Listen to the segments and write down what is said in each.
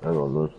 Ahí los dos.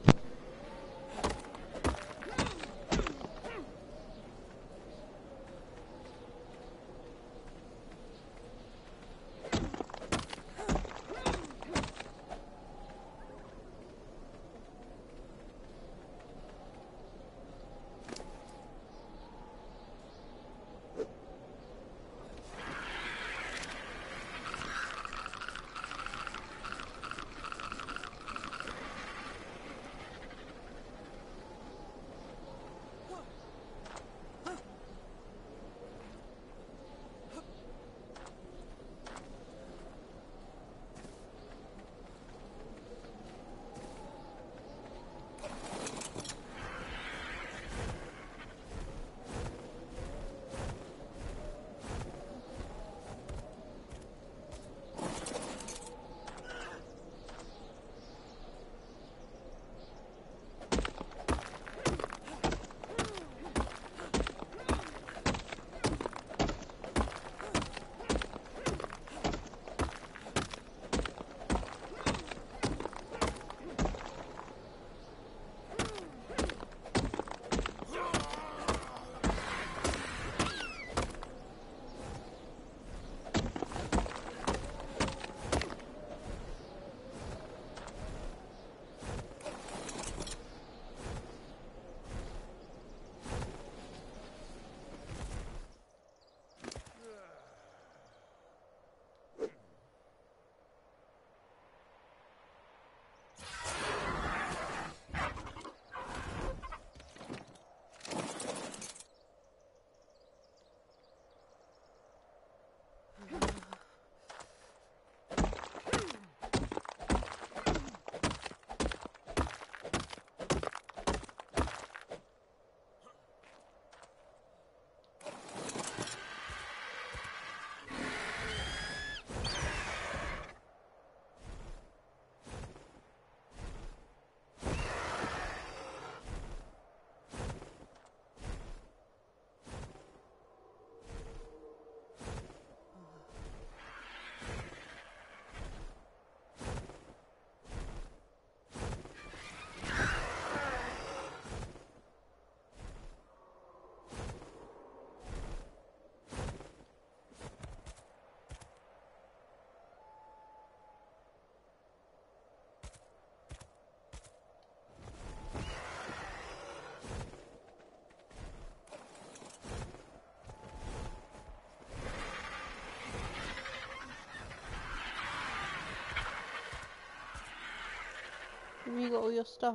Have you got all your stuff?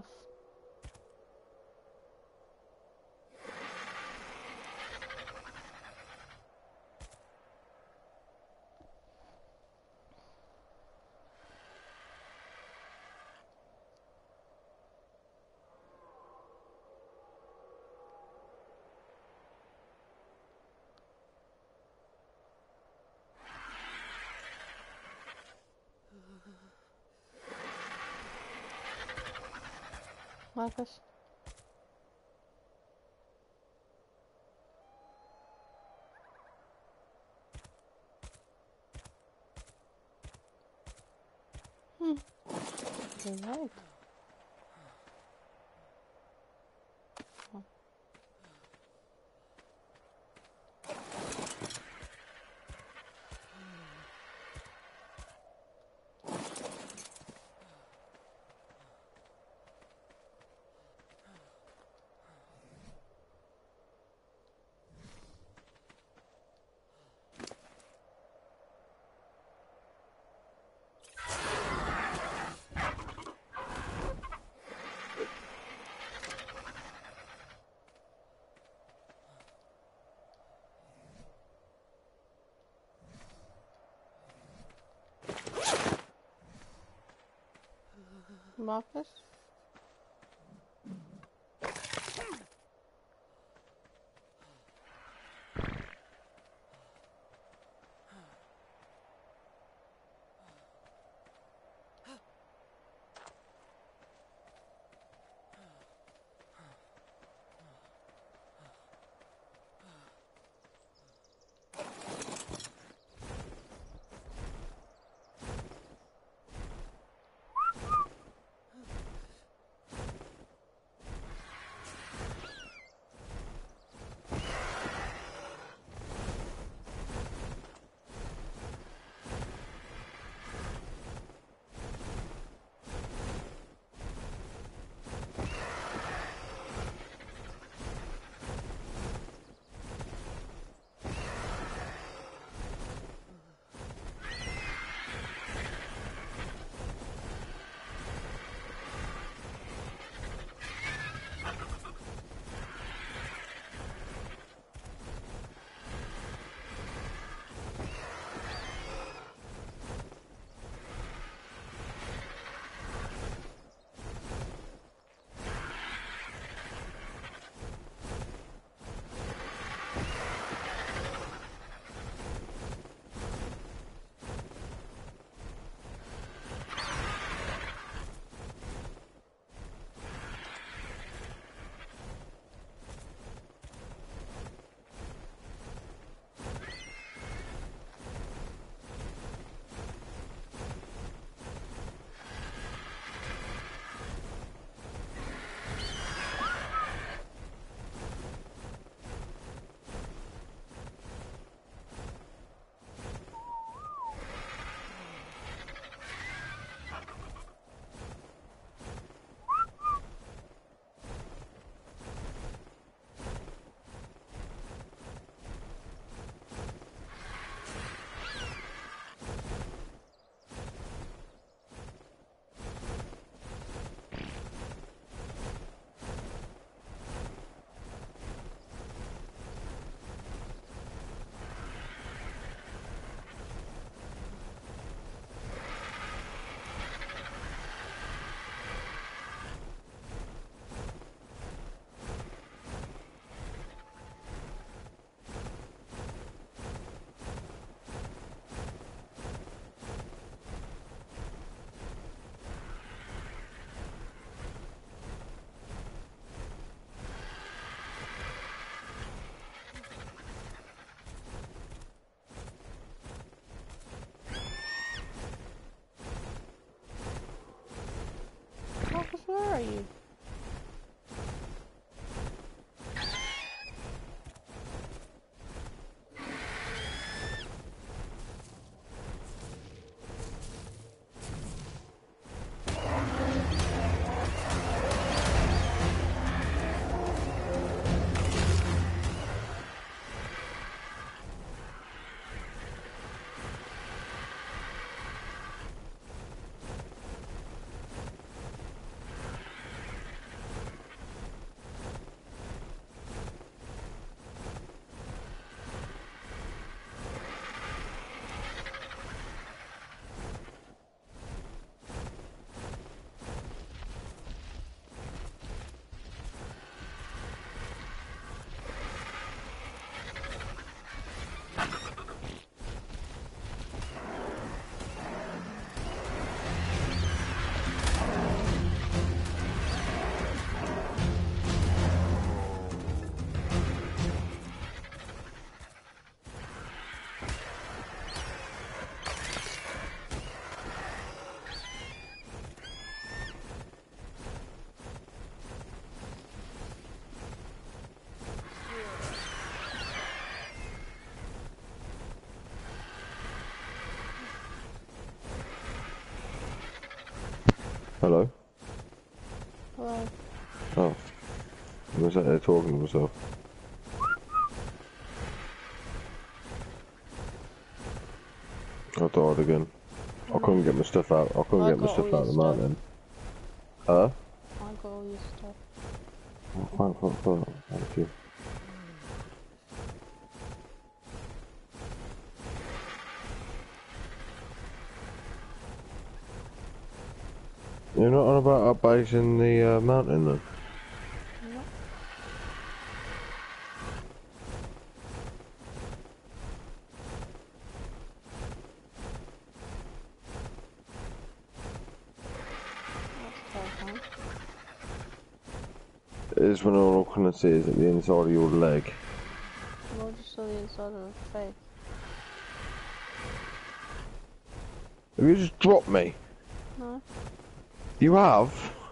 Marcus? Alright. Marcus? are you? Hello? Hello. Oh. I was out there talking to myself. I died again. I couldn't get my stuff out. I couldn't I get my got stuff all your out of the stuff. mountain. Huh? I got all your stuff. Oh, thank you. You're not on about up base in the mountain then? Yep. That's terrifying. It is when all I can see is at the inside of your leg. Well, just saw the inside of her face. Have you just dropped me? No. You have?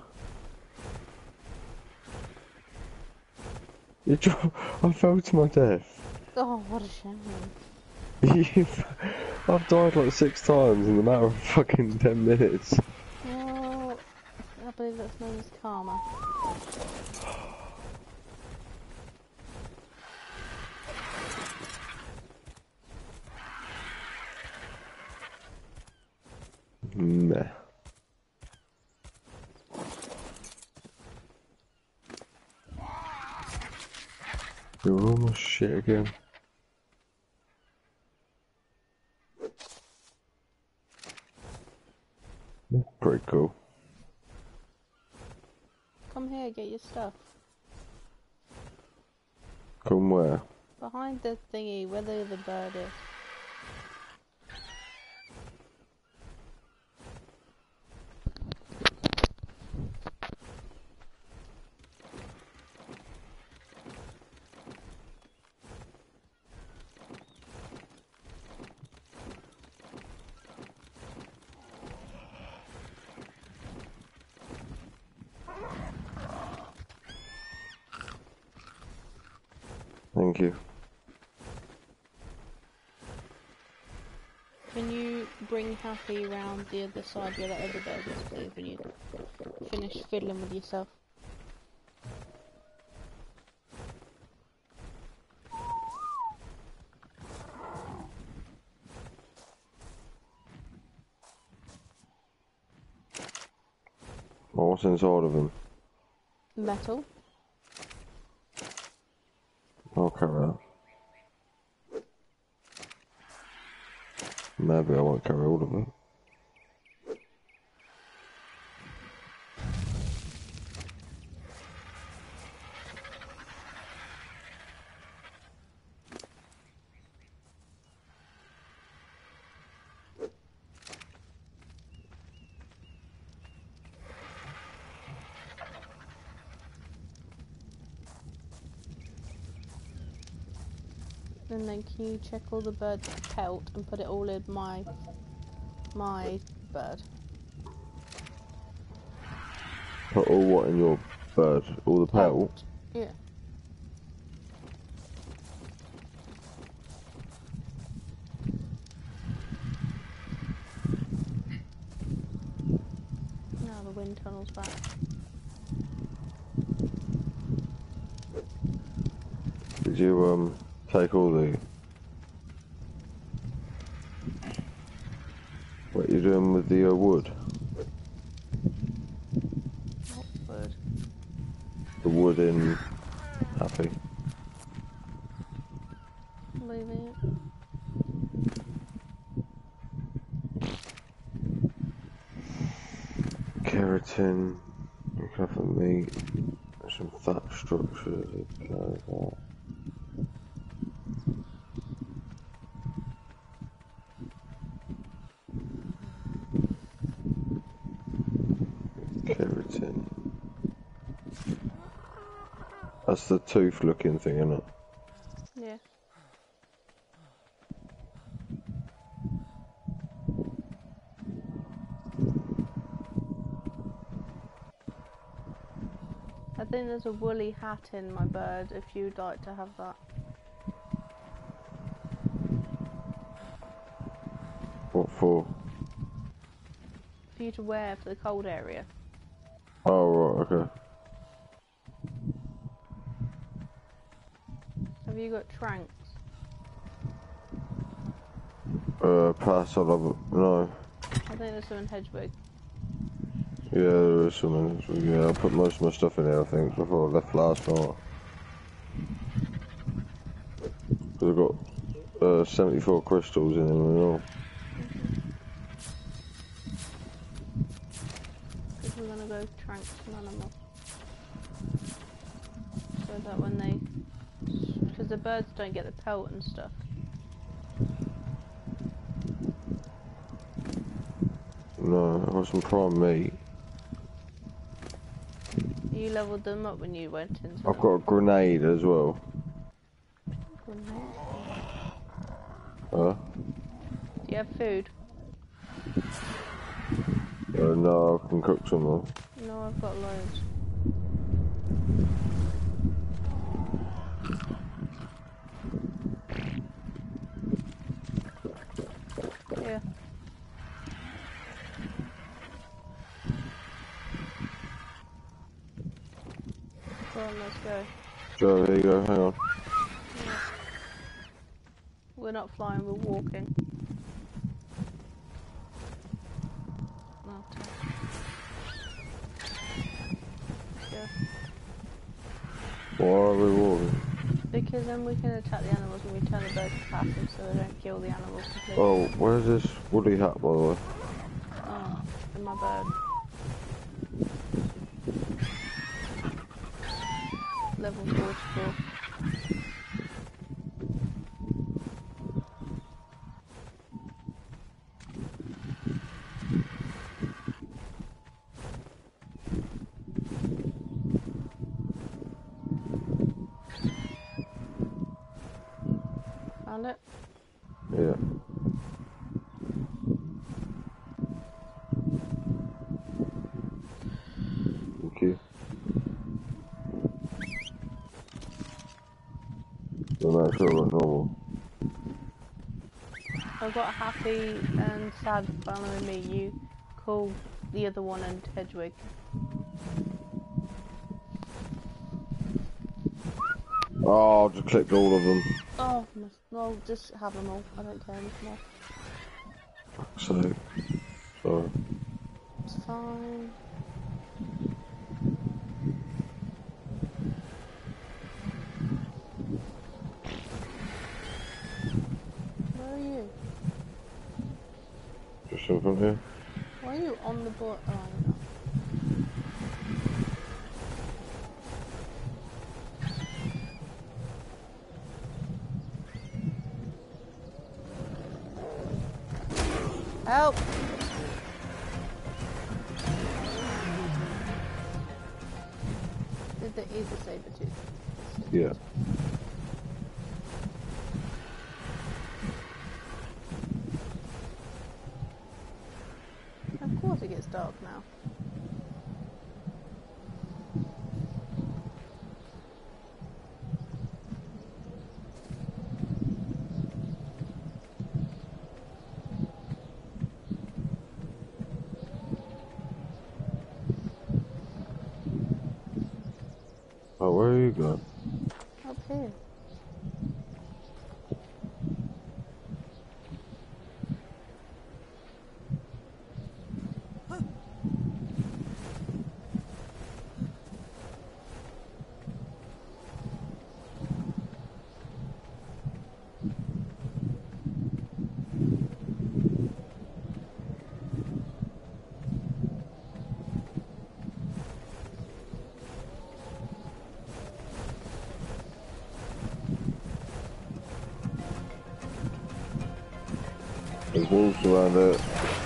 You I fell to my death. Oh, what a shame. I've died like 6 times in the matter of fucking 10 minutes. Well, I believe that's known as karma. Meh. You're almost shit again. Pretty cool. Come here, get your stuff. Come where? Behind the thingy, where the bird is. Thank you. Can you bring Happy round the other side where that other bird is, please, when you finish fiddling with yourself? What's inside of him? Metal. I'll carry that. Maybe I won't carry all of it. And then can you check all the bird's pelt and put it all in my bird? Put all what in your bird? All the pelt? Yeah. Now the wind tunnel's back. Did you take all the... What are you doing with the wood? What wood? The wood in Happy. Leaving it. Keratin, you can have meat, some thatch structures, Keratin. That's the tooth looking thing, isn't it? Yeah. I think there's a woolly hat in my bird if you'd like to have that. What for? For you to wear for the cold area. Oh, right, okay. Have you got tranks? Pass, I'll have it. No. I think there's some in Hedgewig. Yeah, there is some. Yeah, I put most of my stuff in there, I think, before I left last night. Because I've got 74 crystals in them and all. Because we're gonna go tranks and animal. So that when they... Because the birds don't get the pelt and stuff. No, I got some prime meat. You leveled them up when you went into I've got a grenade as well. Grenade. Huh? Do you have food? No, I can cook some though. No, I've got loads. Yeah. Go on, let's go. So there you go, hang on. Yeah. We're not flying, we're walking. Oh, yeah. Why are we walking? Because then we can attack the animals when we turn the birds passive so they don't kill the animals completely. Oh, where's this woolly hat, by the way? Oh, and my bird. Level 44. Found it? Yeah. Thank you. So make sure I look normal. I've got Happy and Sad following me. You call the other one and Hedgewig. Oh, I just clicked all of them. Oh, no, just have them all. I don't care anymore. So, sorry. It's fine. Where are you? Just in front here. Why are you on the board? Oh, no. Help! Did the easy saber tooth? Yeah. Of course it gets dark now. you go? Up here. There's wolves around it.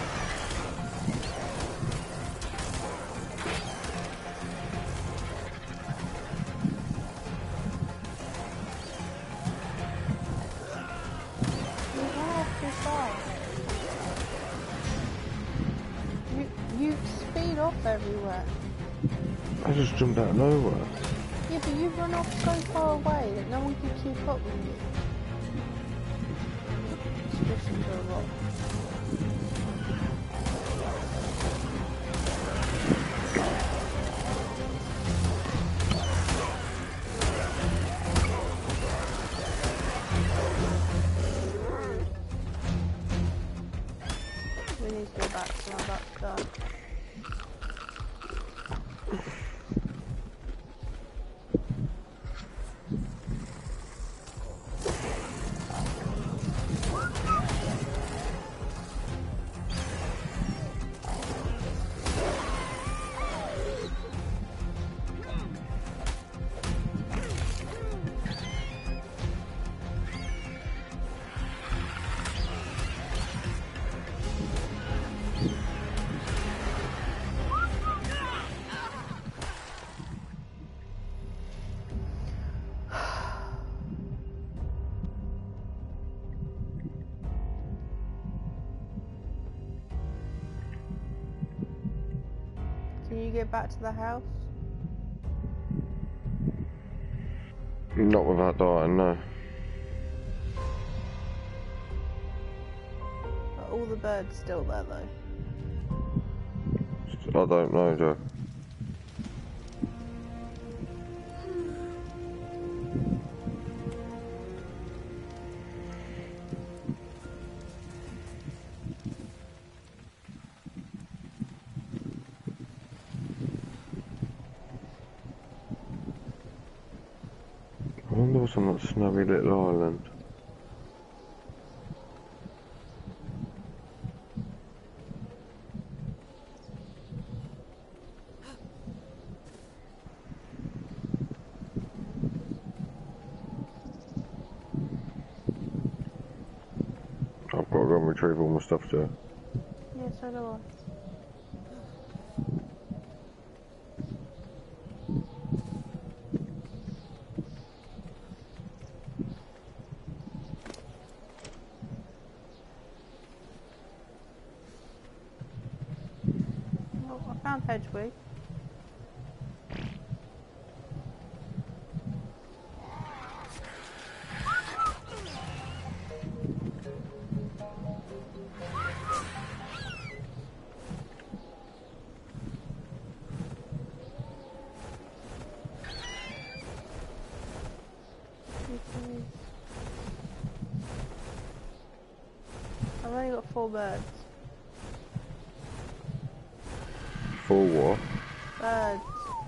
You speed off everywhere. I just jumped out of nowhere. Yeah, but you run off so far away that no one can keep up with you. Squish into a rock. We need to go back to our back start. Can you get back to the house? Not without dying, no. Are all the birds still there though? I don't know, Joe. I wonder what's on that snowy little island. I've got to go and retrieve all my stuff, Joe. Yes, I know. Oh, I found Hedwig. I've only got 4 birds. 4 what? Birds.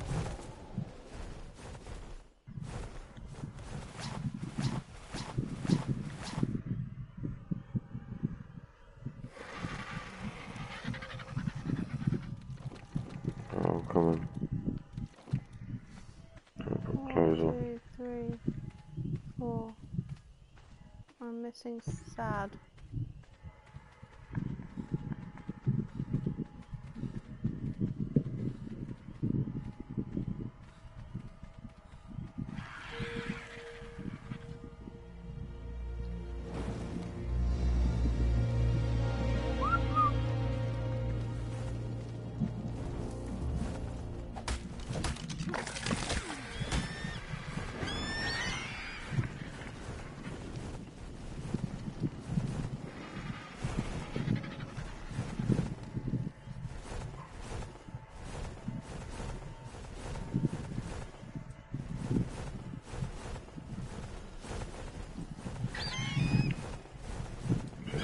Oh, I'm coming. I'll put clothes on. 1, 2, 3, 4. I'm missing sad.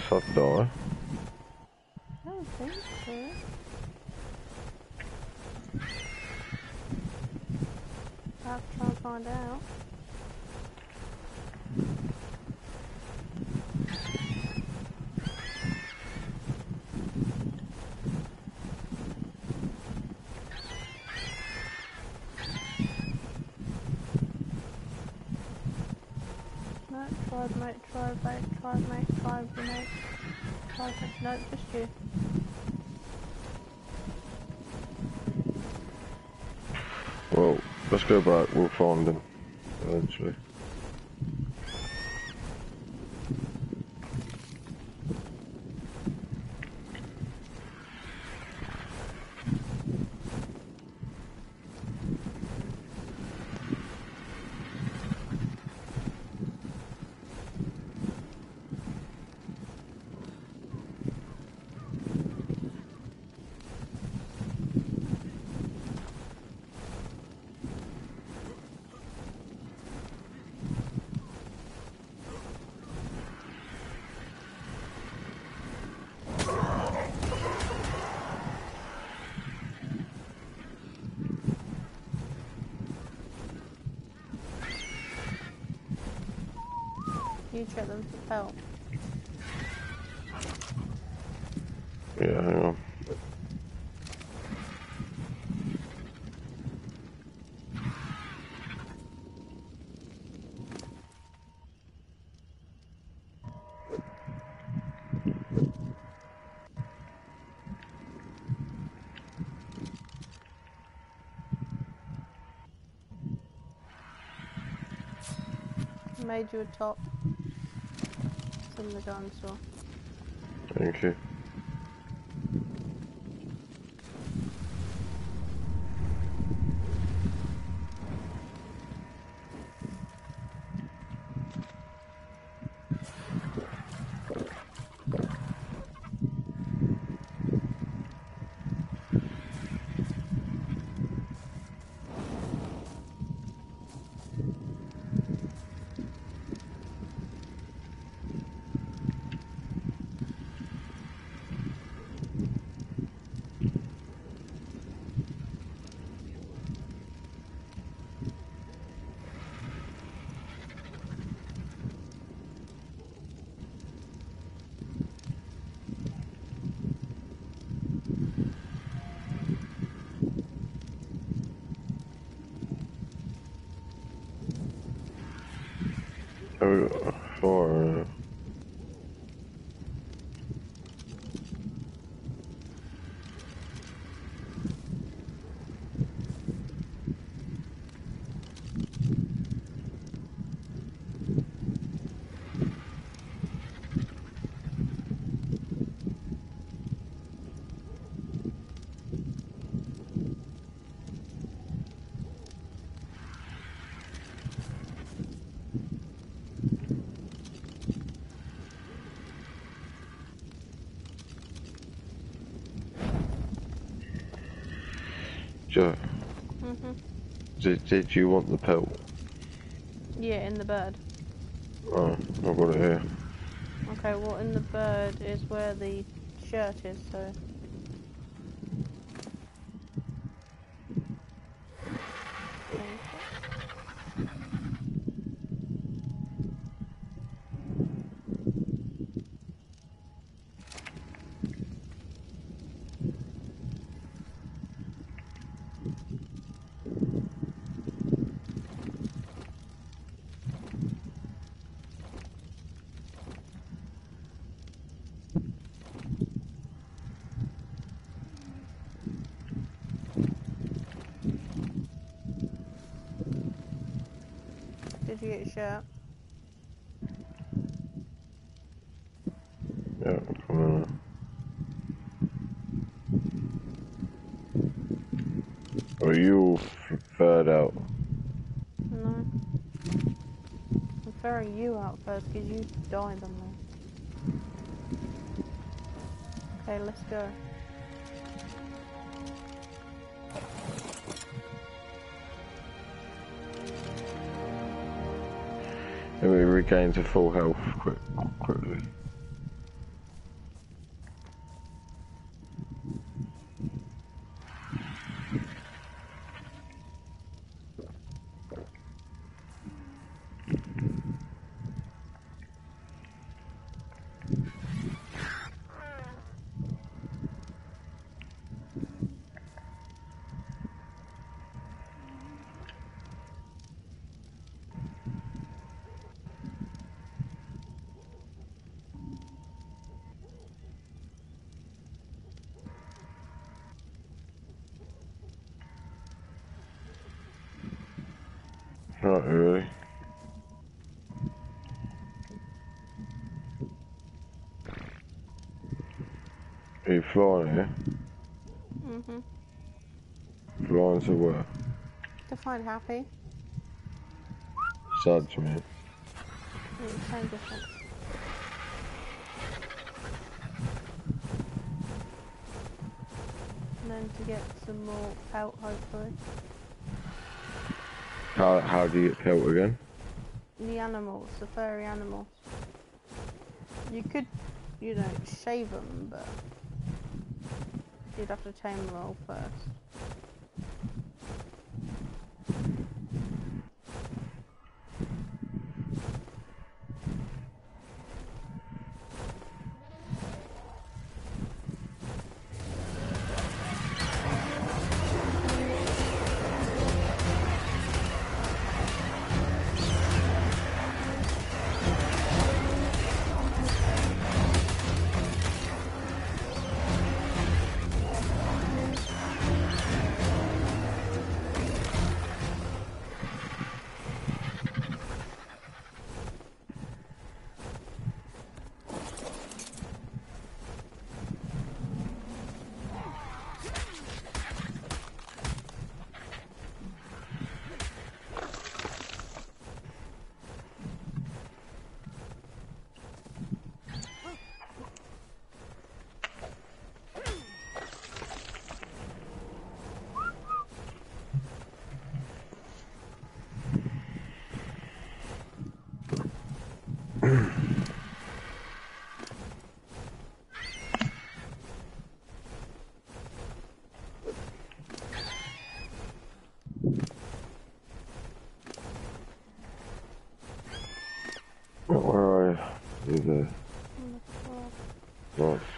if I die. I don't think so. I'll have to try and find out. No, tried mate, tried mate, tried mate, tried mate, tried mate. No, just you. Well, let's go back, we'll find him eventually. You check them for help. Yeah, hang on. Made you a top. It's in the gun store. Thank you. Oh, four. Joe, did you want the pelt? Yeah, in the bird. Oh, I've got it here. Okay, well in the bird is where the shirt is, so... Did you get your shirt? Yeah, come on. Are you all furred out? No. I'm throwing you out first because you died on me. Okay, let's go. Let me regain to full health quickly. Not really. Are you flying here? Mhm. Flying to where? To find happy. Suds, man. Same difference. And then to get some more pelt, hopefully. How do you get pelt again? The animals, the furry animals. You could, you know, shave them, but you'd have to tame them all first. Where are you? You're there. Right.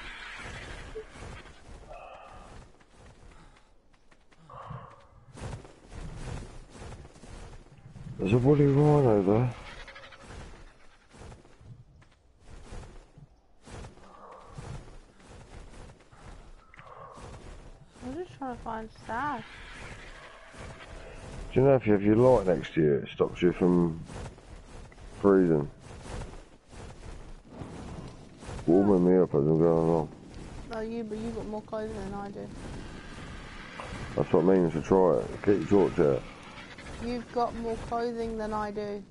There's a woolly rhino there. I'm just trying to find Sash. Do you know if you have your light next to you, it stops you from freezing? Warming me up as I'm going along. Oh, but you got more clothing than I do. That's what I mean, so try it. Get your torch out. You've got more clothing than I do.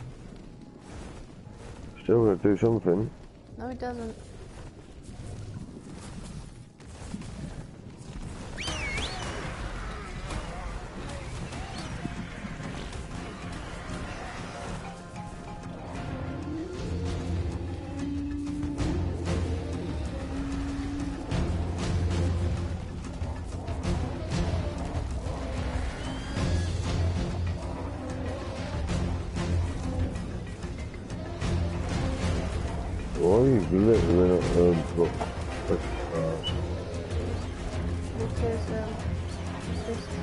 Still gonna do something. No, it doesn't. Why are you literally not, Because, this is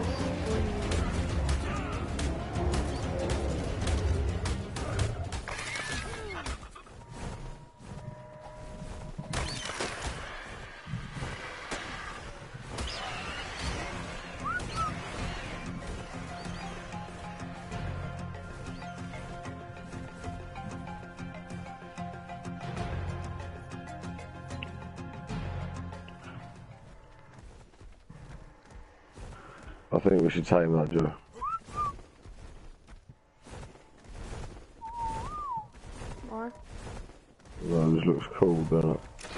I think we should tame that, Joe. Why? No, this looks cool, doesn't it?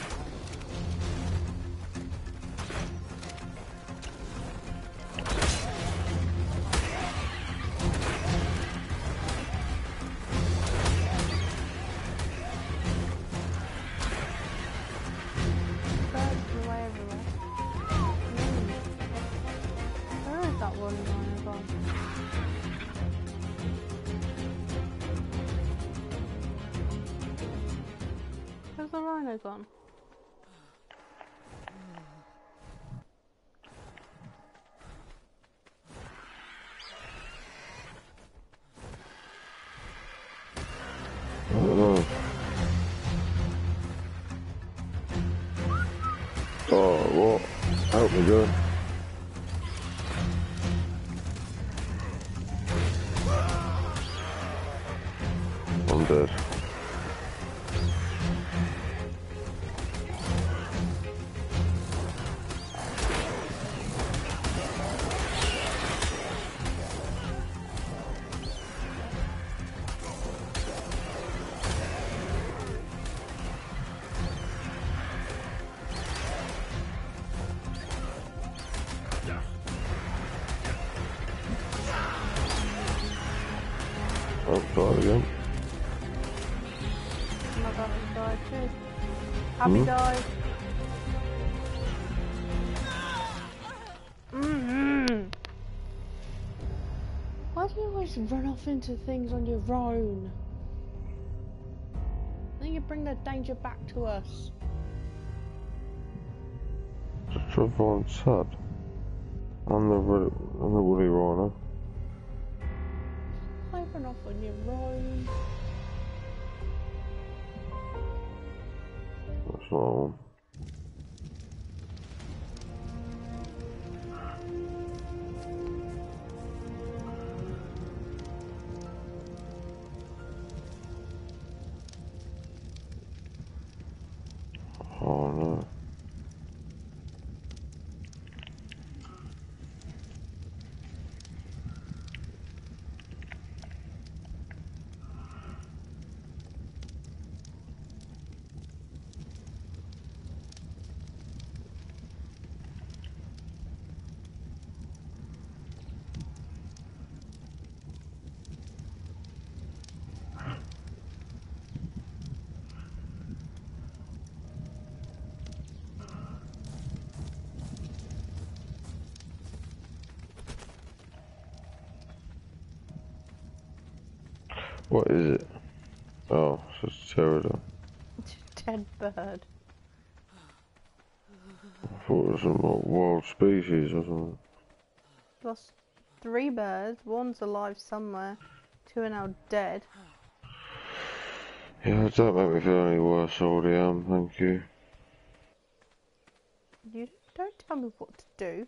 Where's the rhino gone? I don't know. Oh, what? Help me, Joe. I'm dead. Oh, try again. Oh my god, he died too. Abby died. Why do you always run off into things on your own? Then you bring the danger back to us. Trevor on Sud. On the Woolly Rhino. Why run off on your own? That's what I want. Oh no. What is it? Oh, it's just a pterodon. Dead bird. I thought it was some wild species or something. Lost 3 birds. 1's alive somewhere. 2 are now dead. Yeah, don't make me feel any worse, I already am, thank you. You don't tell me what to do.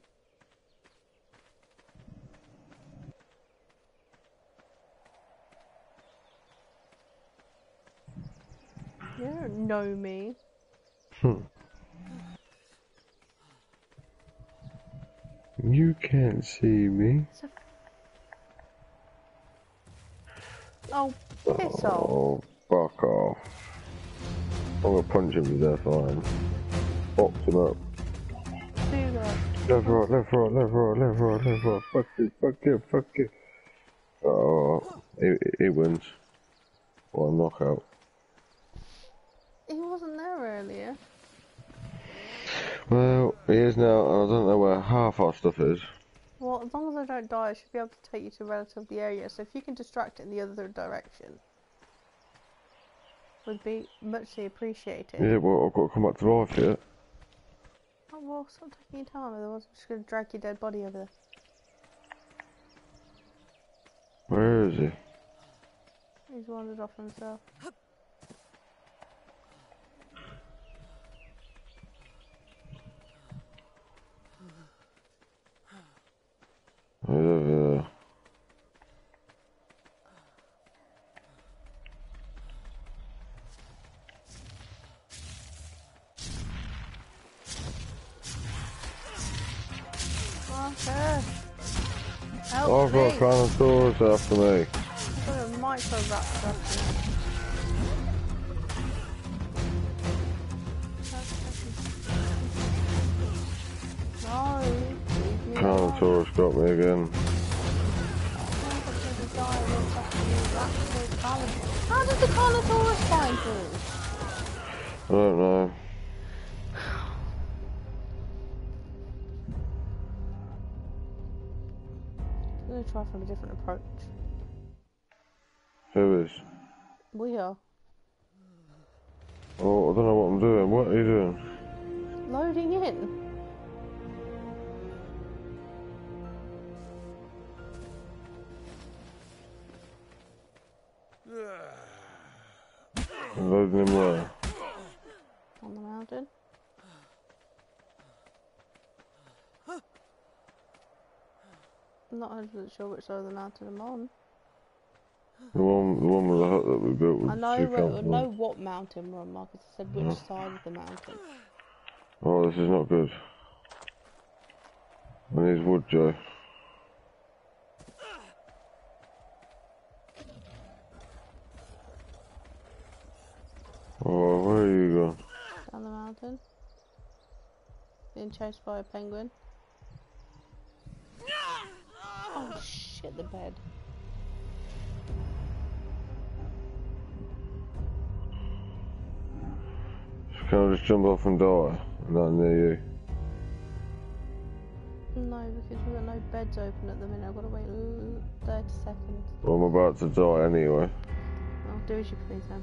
You don't know me. You can't see me. Oh, piss off. Oh, fuck off. I'm gonna punch him to death, fine. Box him up. Do that. Left, right, left, right, left, right, left, right, left, right. Fuck you, fuck you, fuck you. Oh, he wins. What a knockout. He wasn't there earlier. Well, he is now, and I don't know where half our stuff is. Well, as long as I don't die, I should be able to take you to a relatively area. So if you can distract it in the other direction, would be muchly appreciated. Yeah, well, I've got to come back to life yet. Oh, well, stop taking your time, otherwise I'm just going to drag your dead body over there. Where is he? He's wandered off himself. He's over there. Okay. Help Oh, I've got me! Carnosaurus after me. I've got a micro-raptor after me. No, leave me alone. Carnosaurus got me again. How did the Carnosaurus find you? I don't know. I'm going to try from a different approach. Who is? We are. Oh, I don't know what I'm doing. What are you doing? Loading in. Loading him where? On the mountain. I'm not 100% sure which side of the mountain I'm on. The one with the hut that we built I with know, two I know campfires. what mountain we're on, Marcus. I said which side of the mountain. Oh, this is not good. I need wood, Joe. Oh, where are you going? Down the mountain. Being chased by a penguin. Oh shit, the bed. Can I just jump off and die? Not near you. No, because we've got no beds open at the minute. I've got to wait 30 seconds. Well, I'm about to die anyway. Well, do as you please then.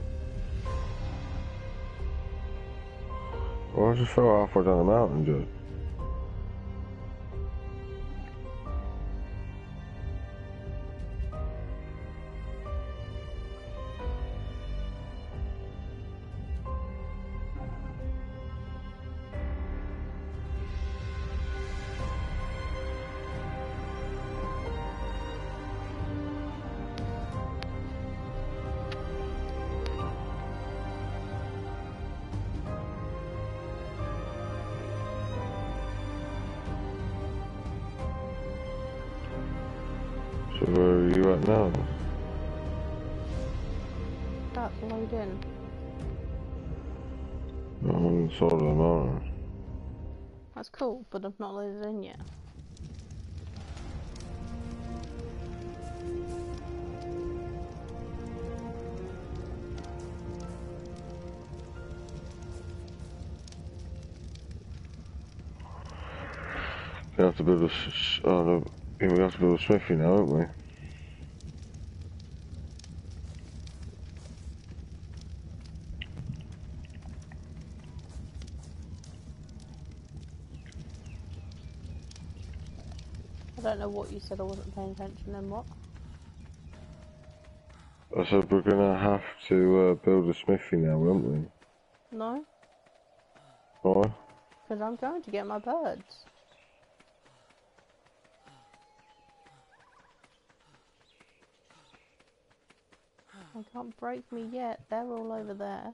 Well, I just fell halfway down the mountain, Joe. So where are you at now? That's loading. I'm on the side of the mountain. That's cool, but I've not loaded in yet. We have to build a... Oh, no. Yeah, we have to build a smithy now, don't we? I don't know what you said, I wasn't paying attention, then what? I said we're gonna have to build a smithy now, won't we? No, Why? because I'm going to get my birds. They can't break me yet, they're all over there.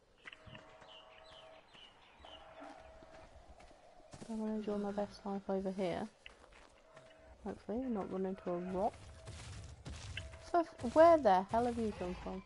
I'm going to enjoy my best life over here. Hopefully, not run into a rock. So, where the hell have you come from?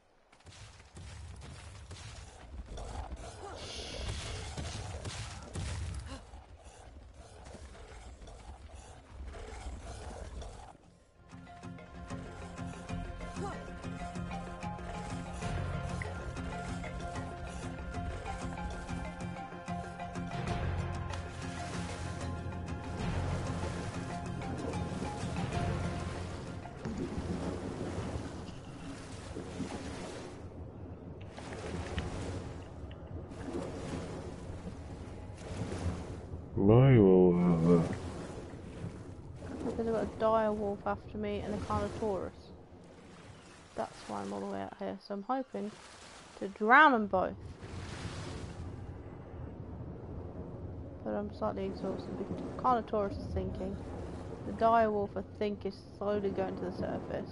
No, you will Because I've got a dire wolf after me and a Carnotaurus. That's why I'm all the way out here. So I'm hoping to drown them both. But I'm slightly exhausted because the Carnotaurus is sinking. The dire wolf, I think, is slowly going to the surface.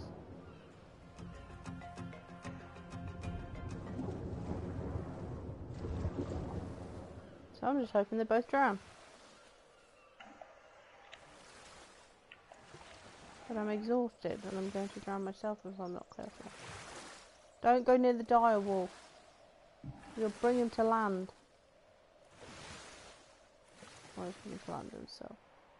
So I'm just hoping they both drown. But I'm exhausted and I'm going to drown myself if I'm not careful. Don't go near the dire wolf. You'll bring him to land. Or he's going to land himself.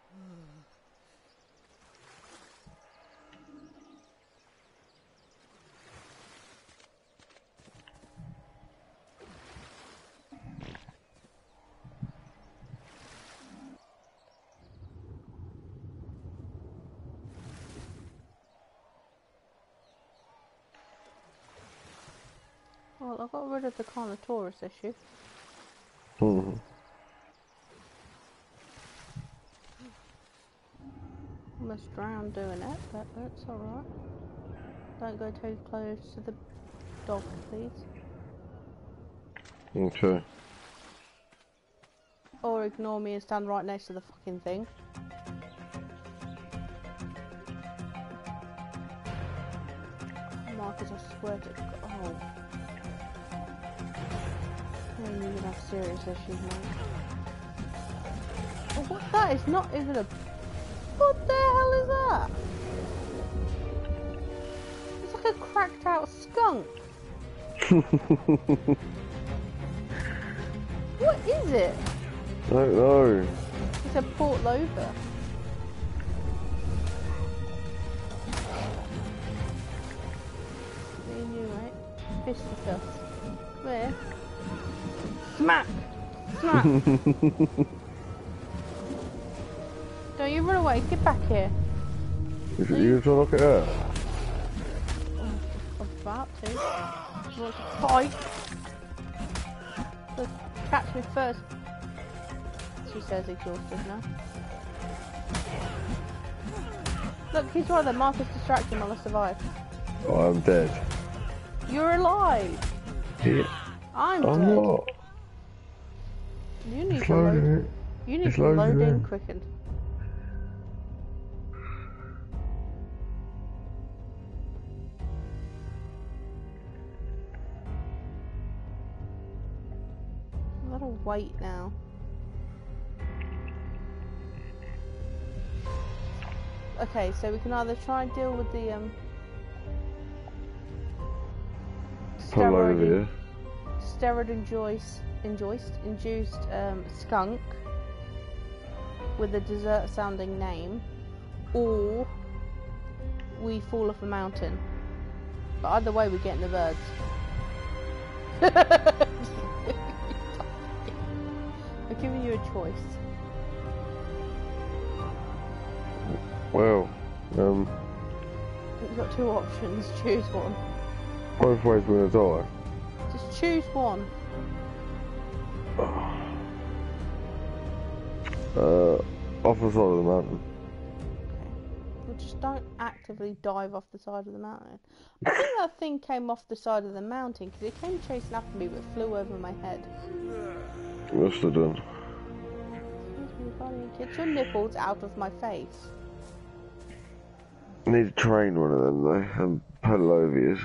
Well, I got rid of the Carnotaurus issue. Almost drowned doing it, but that's alright. Don't go too close to the dog, please. Okay. Or ignore me and stand right next to the fucking thing. Marcus, I swear to God. Oh. You're gonna have serious issues, mate. Oh, what? That is not even a... What the hell is that? It's like a cracked out skunk. What is it? I don't know. It's a Port Lover. Me and you, mate. Fisticuffs. Where? Smack! Smack! Don't you run away, get back here. Is it you trying to look at her? I'm about to. You want to fight? Look, catch me first. She says exhausted now. Look, he's right there. Marcus distract him while I survive. Oh, I'm dead. You're alive! Yeah. I'm I'm dead. not. You need It's to load. loading. You need It's to loading load in in. quicken. I've gotta wait now. Okay, so we can either try and deal with the Pull over here. induced skunk with a dessert sounding name, or we fall off a mountain. But either way, we're getting the birds. I'm giving you a choice. Well, You've got two options. Choose one. both ways we're gonna die. Just choose one. Off the side of the mountain. Well, just don't actively dive off the side of the mountain. I think that thing came off the side of the mountain because it came chasing after me but flew over my head. Must have done. Excuse me, buddy. Get your nipples out of my face. I need to train one of them though, and pedal over you.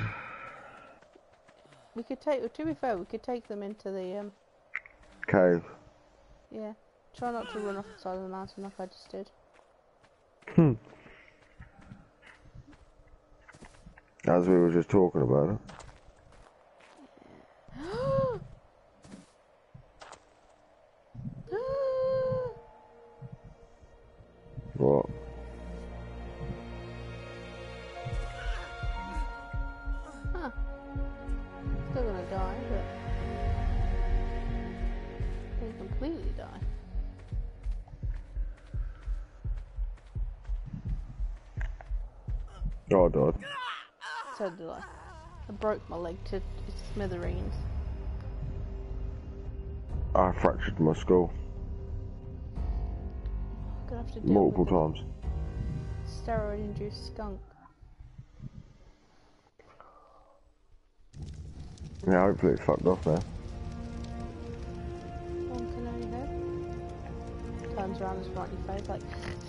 We could take, to be fair, we could take them into the, Cave. yeah. Try not to run off the side of the mountain like I just did. As we were just talking about it. What? Huh. Still gonna die, but... Didn't completely die. Oh, I died. So did I. I broke my leg to smithereens. I fractured my skull Gonna have to deal multiple with times. steroid-induced skunk. Yeah, hopefully it's fucked off now. One can only hope. Turns around and is right in your face like...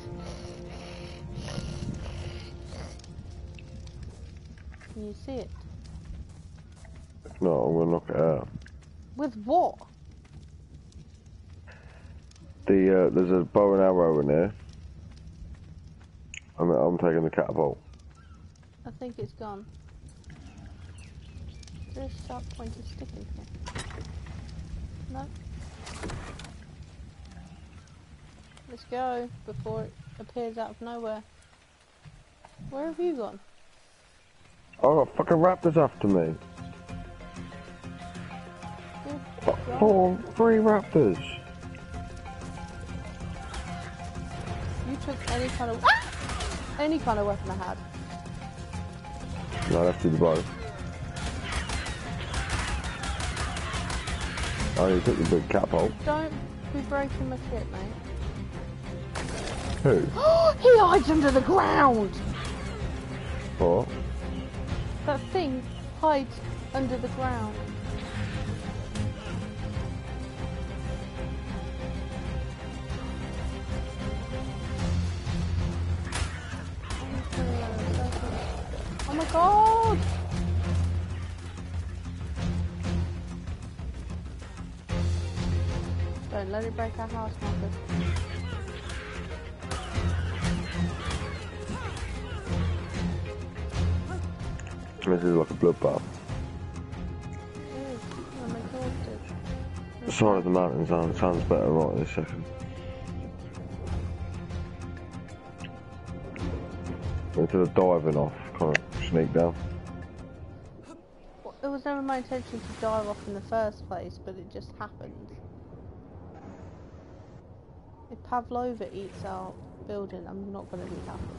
Can you see it? No, I'm gonna knock it out. With what? There's a bow and arrow in there. I'm taking the catapult. I think it's gone. Is there a sharp pointed stick in here? No. Let's go before it appears out of nowhere. Where have you gone? Oh, got fucking raptors after me. You're Three raptors. You took any kind of any kind of weapon I had. No, that's the bow. I only took the big catapult. Don't be breaking my shit, mate. Who? He hides under the ground! What? That thing hides under the ground. Oh my god! Don't let it break our house, Marcus. This is like a bloodbath. It is. I'm exhausted. The side of the mountain sounds better right this second. Instead of diving off, kind of sneak down. Well, it was never my intention to dive off in the first place, but it just happened. If Pavlova eats our building, I'm not going to be happy.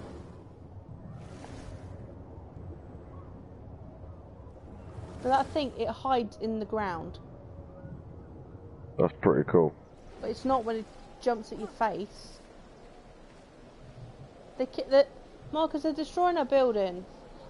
But that thing, it hides in the ground. That's pretty cool. But it's not when it jumps at your face. Marcus, they're destroying our building.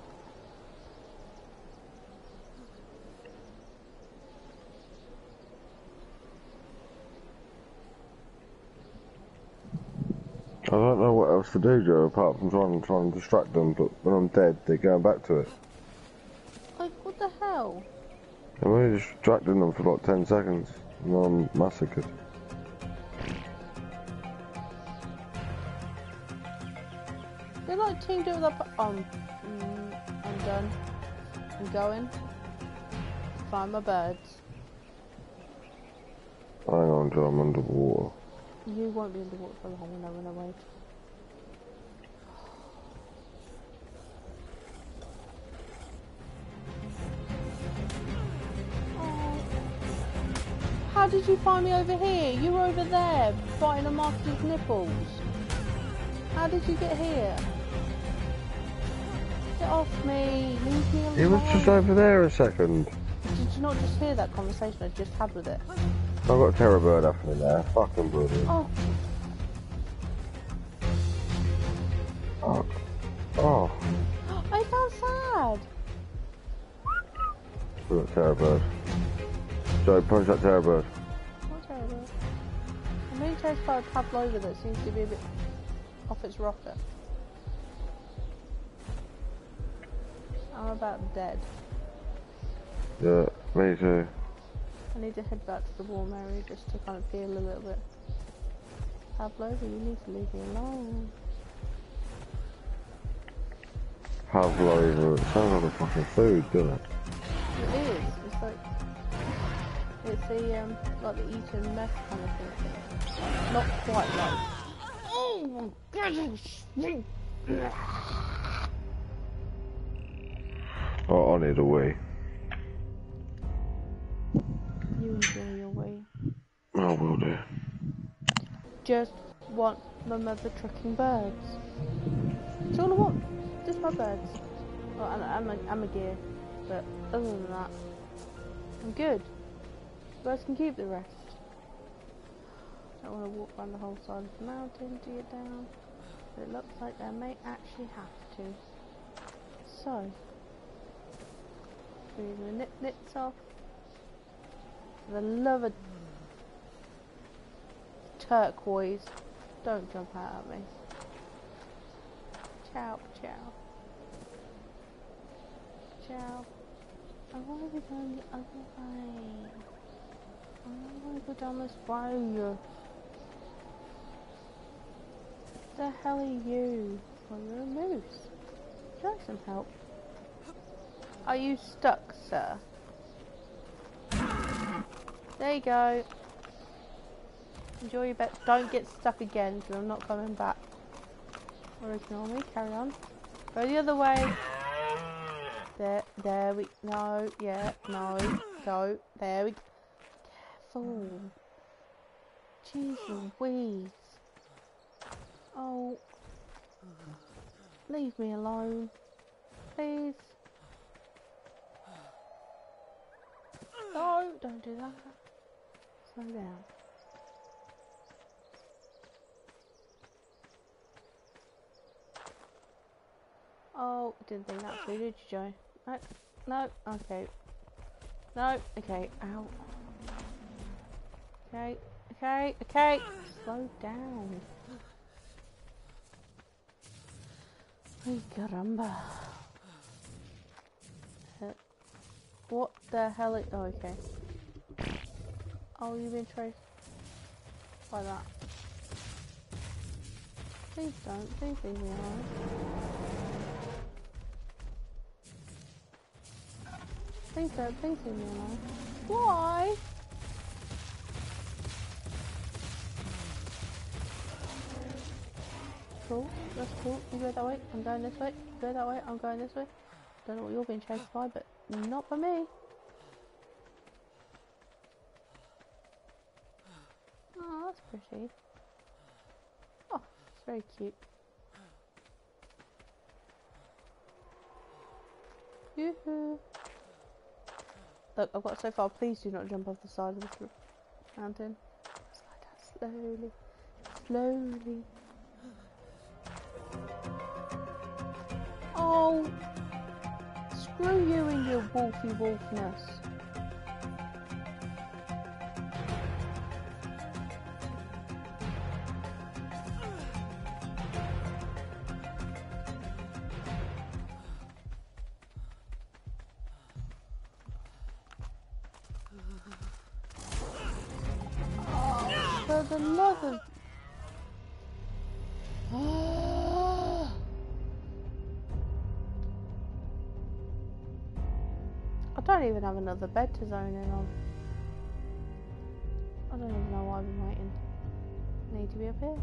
I don't know what else to do, Joe, apart from trying to distract them, but when I'm dead, they're going back to it. Like, what the hell? I'm only distracting them for like 10 seconds, and then I'm massacred. They're like teamed up with our... I'm done. I'm going. Find my birds. Hang on, Joe, I'm underwater. You won't be underwater for long when I run away. How did you find me over here? You were over there, biting on Marcus's nipples. How did you get here? Get off me. Leave me alone. He was just over there a second. Did you not just hear that conversation I just had with it? I've got a terror bird after me there. Fucking brilliant. Oh. Oh. Oh. I sound sad. Look at terror bird. Joe, punch that terror bird. What terror bird? I'm being chased by a Pavlova that seems to be a bit off its rocker. I'm about dead. Yeah, me too. I need to head back to the warm area just to kind of heal a little bit. Pavlova, you need to leave me alone. Pavlova, it sounds like a fucking food, doesn't it? It is. It's like the like the eaten meth kind of thing. Not quite like. Oh my goodness! Oh, I need a wee. You enjoy your way. I will do. Just want my mother trucking birds. That's all I want. Just my birds. Well, I'm a gear, but other than that, I'm good. Birds can keep the rest. I don't want to walk around the whole side of the mountain to get down, but it looks like I may actually have to. So, we're gonna nits off. For the love of turquoise, don't jump out at me. Ciao, ciao. Ciao. I want to be going the other way. I want to go down this road. The hell are you? Oh, you're a moose. Would you like some help? Are you stuck, sir? There you go. Enjoy your bet. Don't get stuck again, because I'm not coming back. Or ignore me. Carry on. Go the other way. There we... No, yeah, no. Go. There we... Careful. Jeez Louise. Oh. Leave me alone. Please. No, don't do that. Slow down. Oh, didn't think that through, did you, Joe? No, no, okay. No, okay, ow. Okay, okay, okay. Slow down. Ay, caramba. What the hell is... Oh, okay. Oh, you've been traced. by that. Please don't. Please leave me alone. Please don't. Please leave me alone. Why? Cool. That's cool. You go that way. I'm going this way. You go that way. I'm going this way. Don't know what you're being chased by, but not by me. Oh, that's pretty. Oh, it's very cute. Yoo-hoo. Look, I've got so far. Please do not jump off the side of the mountain. Slide down slowly. Slowly. Oh, screw you and your wolfy wolfness. Oh, for the love of... I don't even have another bed to zone in on. I don't even know why I've been waiting. I need to be up here.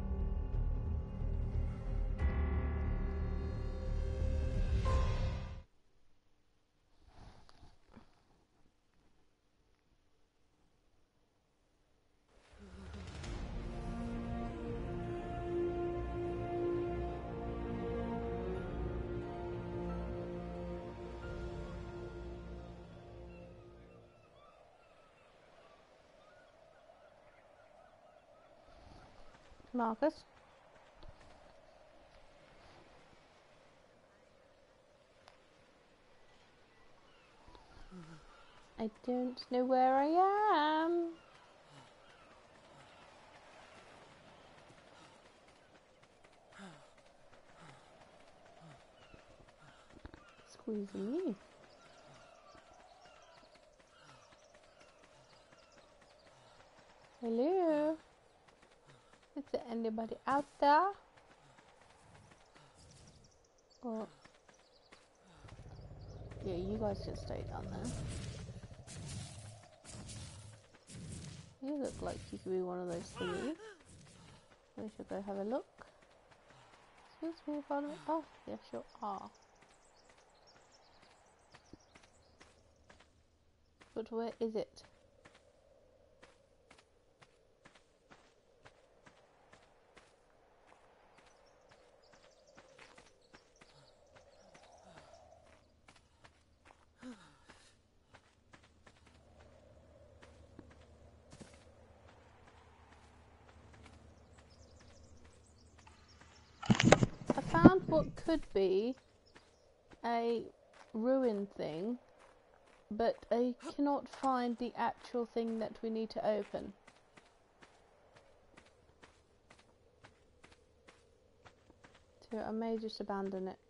Marcus? I don't know where I am. Squeezing you. Hello? Is there anybody out there? Or... yeah, you guys just stay down there. You look like you could be one of those thingies. We should go have a look. Excuse me, pardon me. Oh, yes, you are. But where is it? I found what could be a ruin thing, but I cannot find the actual thing that we need to open. So I may just abandon it.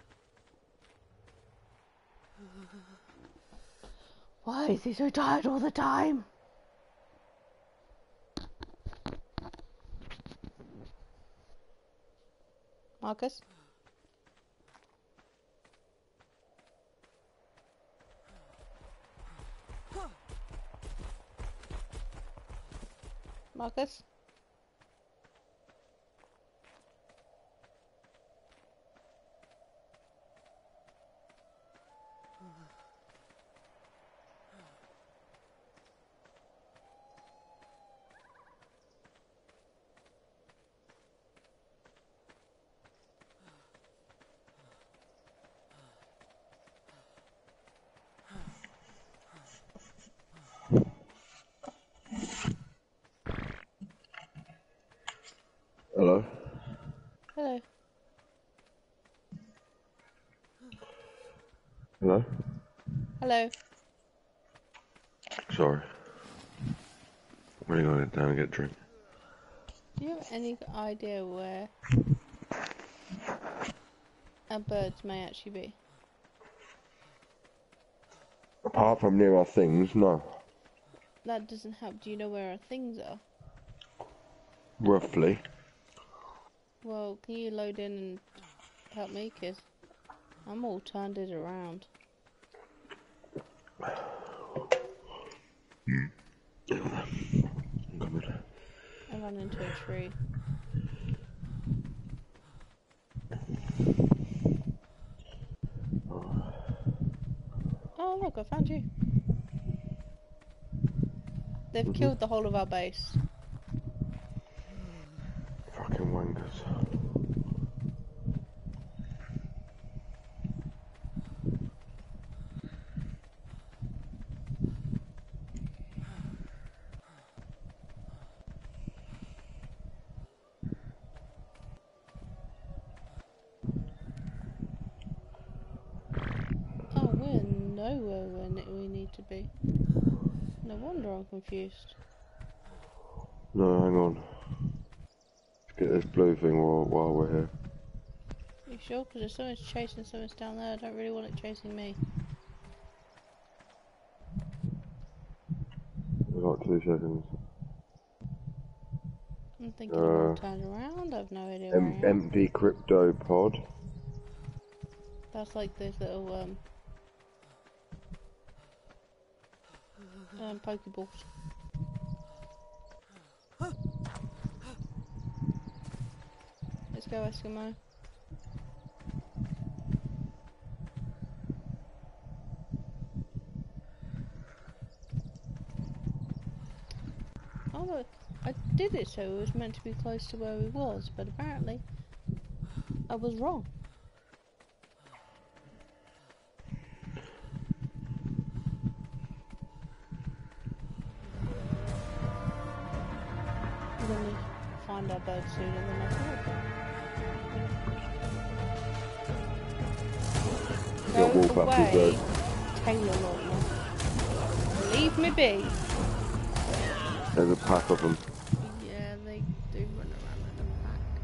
Why is he so tired all the time? Marcus? Marcus? Hello? Hello. Hello? Hello. Sorry. I'm gonna go down and get a drink. Do you have any idea where our birds may actually be? Apart from near our things, no. That doesn't help. Do you know where our things are? roughly. Well, can you load in and help me? Cause I'm all turned it around. I'm coming. I ran into a tree. Oh look, I found you. They've killed the whole of our base. Fucking wankers. Oh, we're nowhere where we need to be. No wonder I'm confused. No, hang on. Let's get this blue thing while we're here. You sure? Because if someone's chasing someone's down there, I don't really want it chasing me. We've got 2 seconds. I'm thinking I'm all turned around. I've no idea where I am. Empty crypto pod. That's like those little Pokeballs. Let's go, Eskimo. Oh look, I did it so it was meant to be close to where we was, but apparently I was wrong. We're going to find our bird sooner than I thought. Got wolf apples away, though. Taylor Lautner. Leave me be. There's a pack of them. Yeah, they do run around in a pack.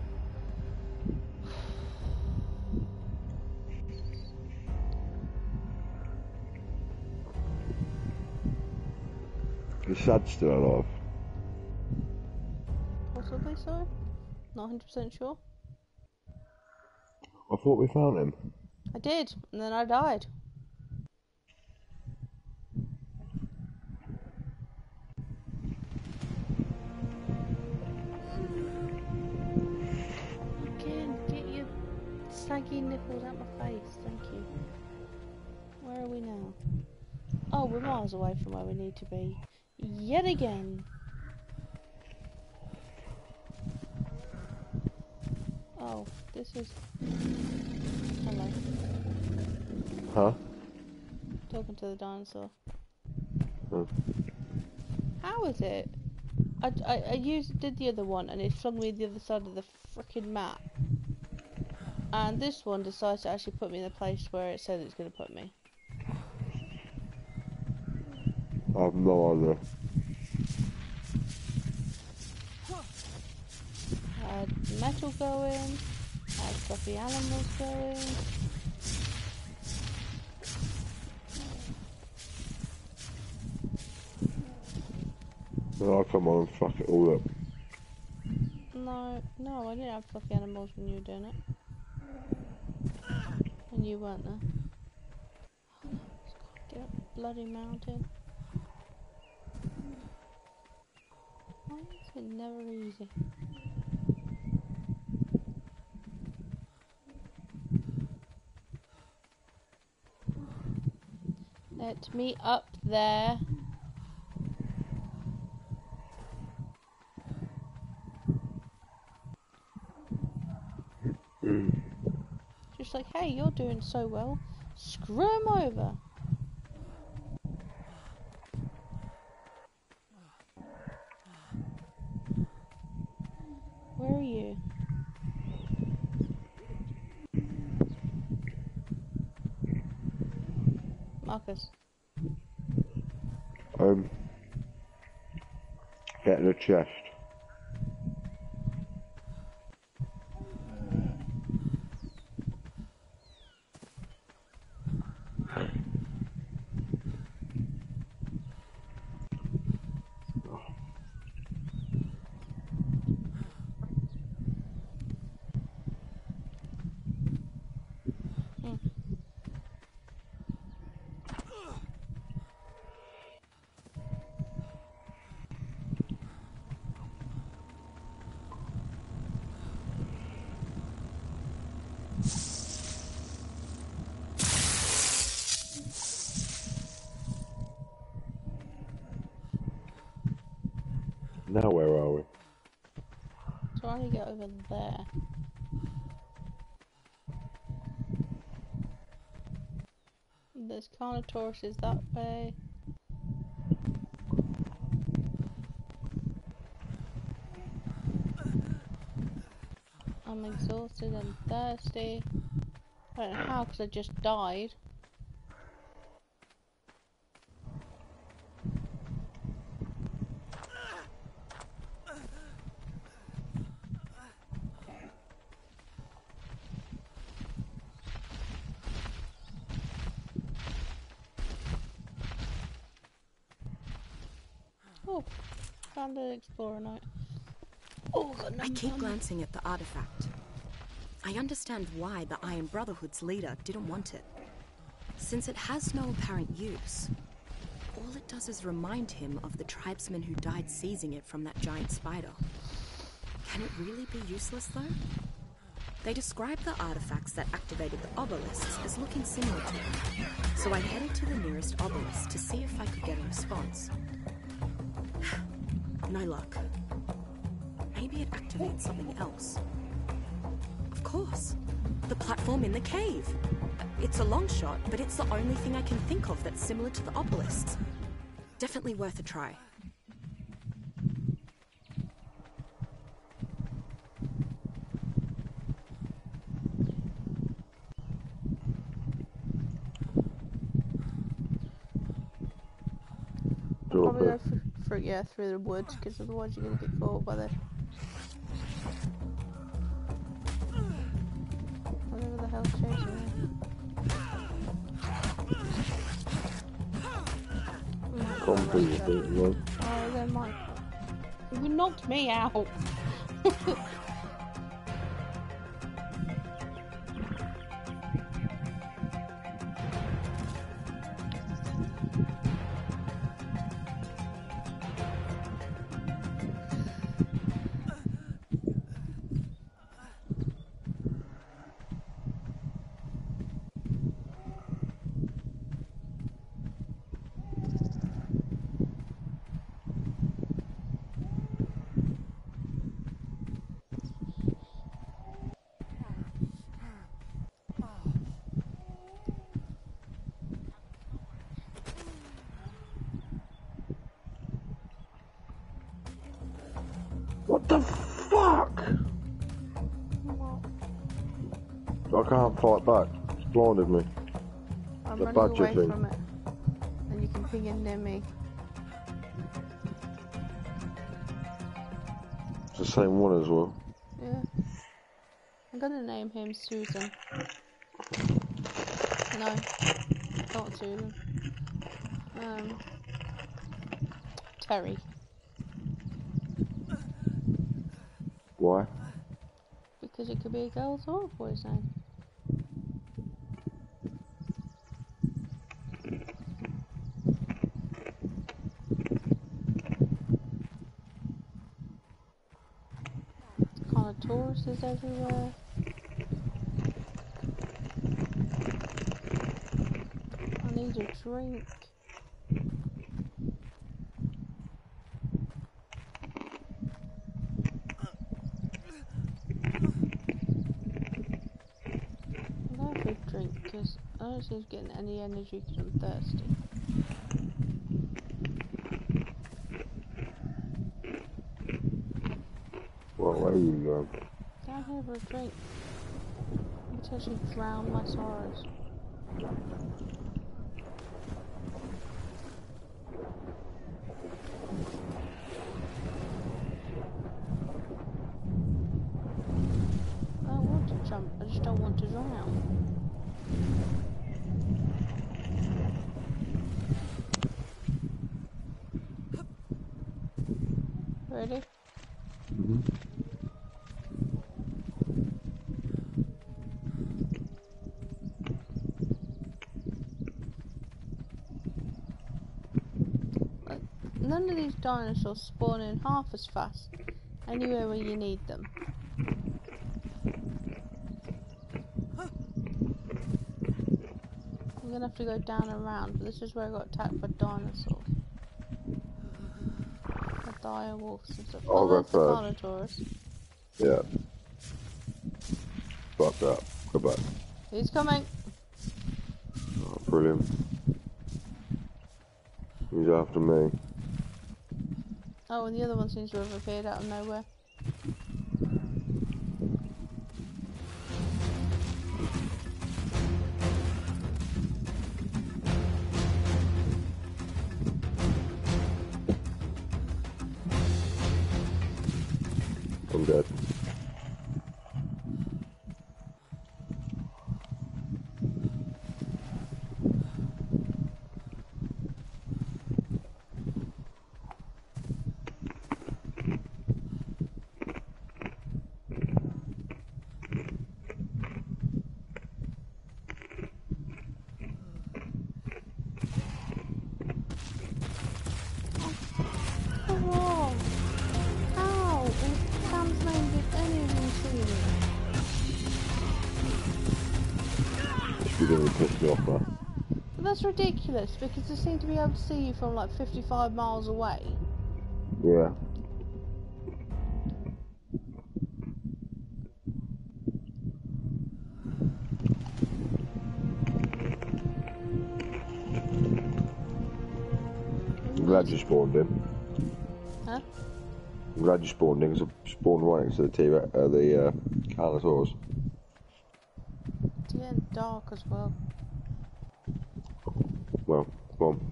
Is Sad still alive? Possibly so. Not 100% sure. I thought we found him. I did, and then I died. Again, get your saggy nipples out my face, thank you. Where are we now? Oh, we're miles away from where we need to be. Yet again. Oh, this is... Hello. Huh? Talking to the dinosaur. Oh. How is it? I did the other one and it flung me the other side of the frickin' map. And this one decides to actually put me in the place where it said it's going to put me. I have no idea. I had metal going, I had fluffy animals going. Oh, come on, fuck it all up. No, I didn't have fluffy animals when you were doing it. And you weren't there. Get up the bloody mountain. Why is it never easy? Let me up there. Just like, hey, you're doing so well. Screw him over. Where are you? Marcus. Get the chest. over there. There's Carnotaurus that way. I'm exhausted and thirsty. I don't know how, because I just died. Oh, found an explorer note. Oh, got I keep glancing at the artifact. I understand why the Iron Brotherhood's leader didn't want it. Since it has no apparent use, all it does is remind him of the tribesmen who died seizing it from that giant spider. Can it really be useless, though? They describe the artifacts that activated the obelisks as looking similar to them, so I headed to the nearest obelisk to see if I could get a response. No luck. Maybe it activates something else. Of course. The platform in the cave. It's a long shot, but it's the only thing I can think of that's similar to the obelisks. Definitely worth a try. Probably go through the woods, because otherwise you're going to get caught by the... whatever the hell's chasing you. Oh, they're mine. You knocked me out! What the fuck? I can't fight back. It's blinded me. I'm The running badger away thing. from it. And you can ping in near me. It's the same one as well. Yeah. I'm gonna name him Susan. No. Not Susan. Terry. Why? Because it could be a girl's or a boy's name. Carnotaurus is everywhere. I need a drink. I'll have a drink because I don't seem to get any energy because I'm thirsty. Well, where you go? Down here for a drink. Potentially drown my sorrows. I don't want to jump, I just don't want to drown. Ready? Mm-hmm. None of these dinosaurs spawn in half as fast anywhere where you need them. I'm gonna have to go down and around, but this is where I got attacked by dinosaurs. The dire wolves and stuff. I'll go that's the first. Carnotaurus. Yeah. Fuck that. Go back. He's coming. Oh, brilliant. He's after me. Oh, and the other one seems to have appeared out of nowhere. I'm dead. Oh, ow! In Sam's name, did any of them see me? You're gonna piss me off, man. But that's ridiculous, because they seem to be able to see you from like 55 miles away. Yeah. I'm glad you spawned in. Huh? I'm glad you spawned in, because I spawned right next to the Carnosaurs. It's getting dark as well. Well, come on.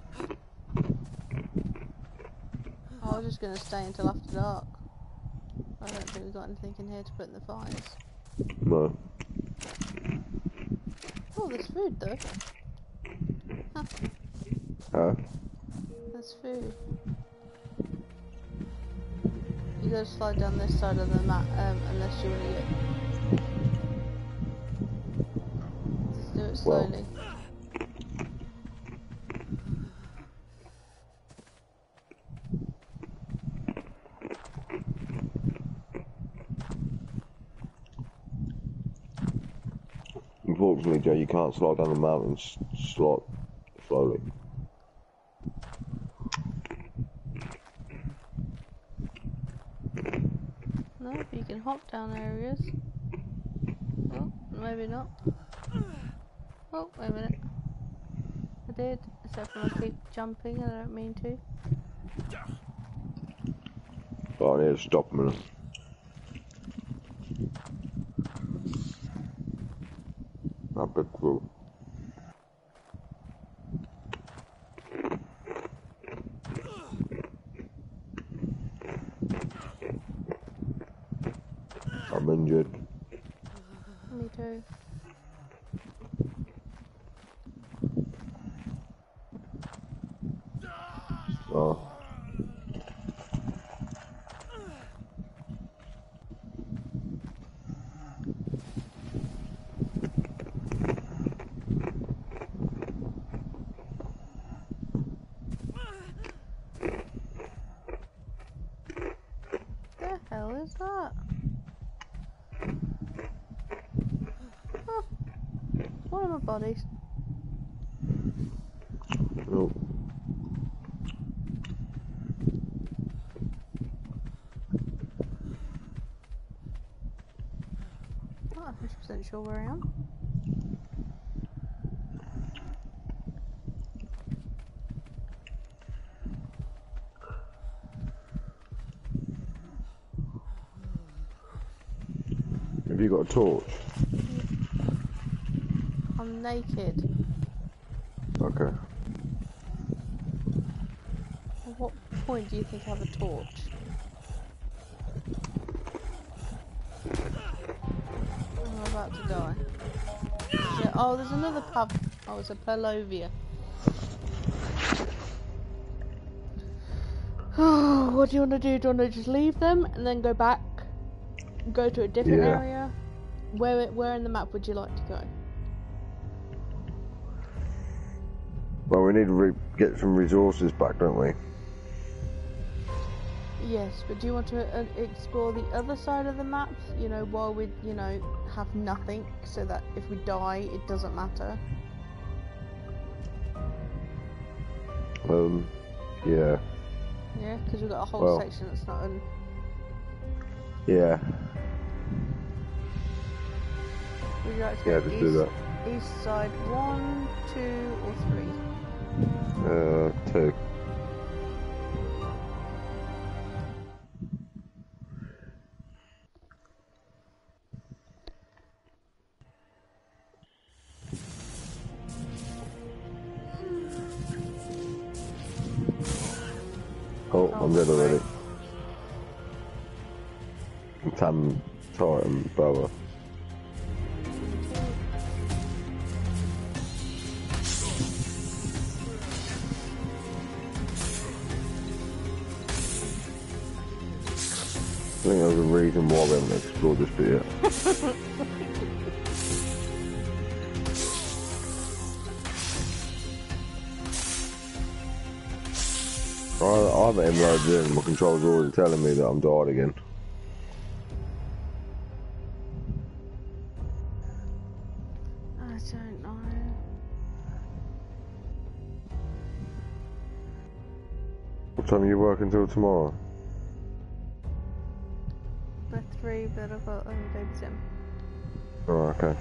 I was just going to stay until after dark. I don't think we've got anything in here to put in the fires. No. Oh, there's food though. Huh, Huh? there's food. You gotta slide down this side of the map, unless you want to get... Just do it slowly. Unfortunately, Joe, you can't slide down the mountains slowly. No, but you can hop down areas. Oh, maybe not. Oh, wait a minute. I did, except for I keep jumping and I don't mean to. Oh, I need to stop a minute. That big group. I'm injured. Me too. Oh. The hell is that? Huh. One of my bodies. Oh. Not 100% sure where I am. Have you got a torch? I'm naked. Okay. At what point do you think I have a torch? I'm about to die. Yeah, oh, there's another pub. Oh, it's a Perlovia. What do you want to do? Do you want to just leave them and then go back? Go to a different Yeah. area? Where in the map would you like to go? Well, we need to get some resources back, don't we? Yes, but do you want to explore the other side of the map? You know, while we, you know, have nothing, so that if we die, it doesn't matter. Yeah. Yeah, because we've got a whole Well. section that's not. Yeah. Would you like to Yeah, go just do that. east side 1, 2, or 3? 2. Oh, I'm dead already. Tam Titan, brother. I think there's a reason why we haven't explored this bit yet. I haven't even loaded in. My control's already telling me that I'm died again. I don't know. What time are you working till tomorrow? By 3, but I've got Baby Sim. Oh, okay.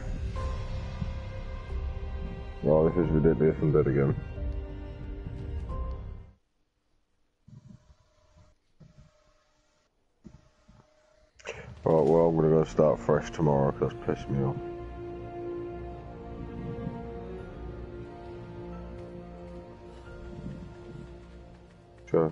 Oh, this is ridiculous. I'm dead again. Alright, well, I'm gonna go start fresh tomorrow because that's pissed me off. Sure.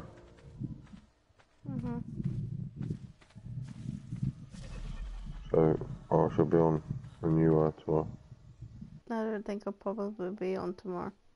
So, I shall be on when you are tomorrow. I don't think I'll probably be on tomorrow.